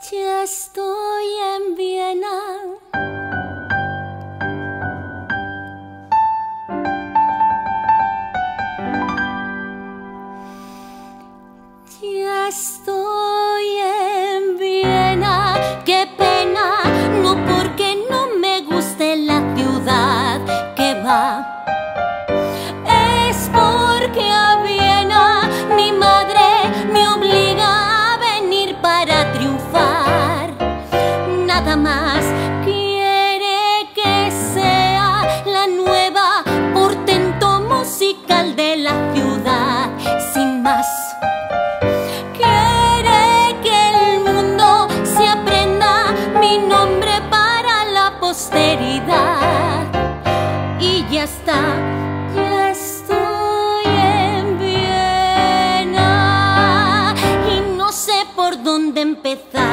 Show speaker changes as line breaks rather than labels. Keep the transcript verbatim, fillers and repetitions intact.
Ya estoy en Viena. Ya estoy en Viena. Qué pena, no porque no me guste la ciudad que va. Es porque a Viena mi madre me obliga a venir para triunfar. Nada más quiere que sea la nueva portento musical de la ciudad. Sin más, quiere que el mundo se aprenda mi nombre para la posteridad. Y ya está. Ya estoy en Viena y no sé por dónde empezar.